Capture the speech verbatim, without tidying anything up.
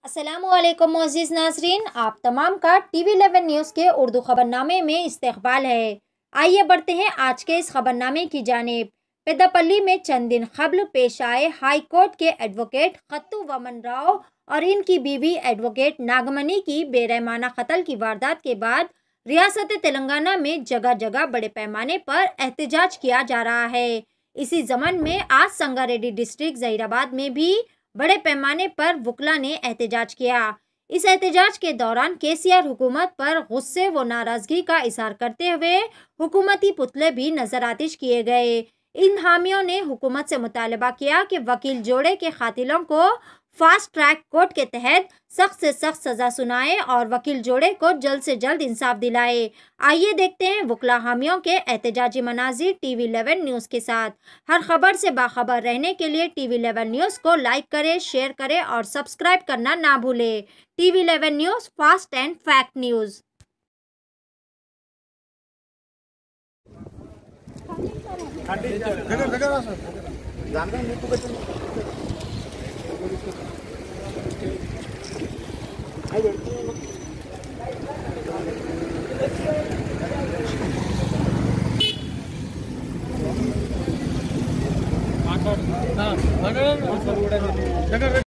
अस्सलामुअलैकुम मोअज़्ज़िज़ नाज़रीन, आप तमाम का टीवी इलेवन न्यूज़ के उर्दू खबरनामे में इस्तकबाल है। आइए बढ़ते हैं आज के इस खबरनामे की जानिब। पेद्दापल्ली में चंद दिन कबल पेश आए हाई कोर्ट के एडवोकेट खत्तू वमन राव और इनकी बीवी एडवोकेट नागमनी की बेरहमाना कत्ल की वारदात के बाद रियासत तेलंगाना में जगह जगह बड़े पैमाने पर एहतजाज किया जा रहा है। इसी जमन में आज संगारेड्डी डिस्ट्रिक्ट जहीराबाद में भी बड़े पैमाने पर वकला ने एहतजाज किया। इस एहतजाज के दौरान केसीआर हुकूमत पर गुस्से व नाराजगी का इजहार करते हुए हुकूमती पुतले भी नजरआतिश किए गए। इन हामियों ने हुकूमत से मुतालबा किया कि वकील जोड़े के कातिलों को फास्ट ट्रैक कोर्ट के तहत सख्त से सख्त सजा सुनाए और वकील जोड़े को जल्द से जल्द इंसाफ दिलाए। आइए देखते हैं वकला हामियों के एहतजाजी मनाजिर टीवी इलेवन न्यूज़ के साथ। हर खबर से बाखबर रहने के लिए टीवी इलेवन न्यूज़ को लाइक करें, शेयर करें और सब्सक्राइब करना ना भूलें। TV eleven news, fast and fact news. మాట్లాడు